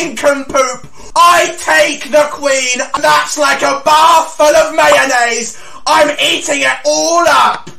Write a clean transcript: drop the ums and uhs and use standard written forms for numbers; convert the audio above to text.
nincompoop. I take the queen. That's like a bar full of mayonnaise. I'm eating it all up.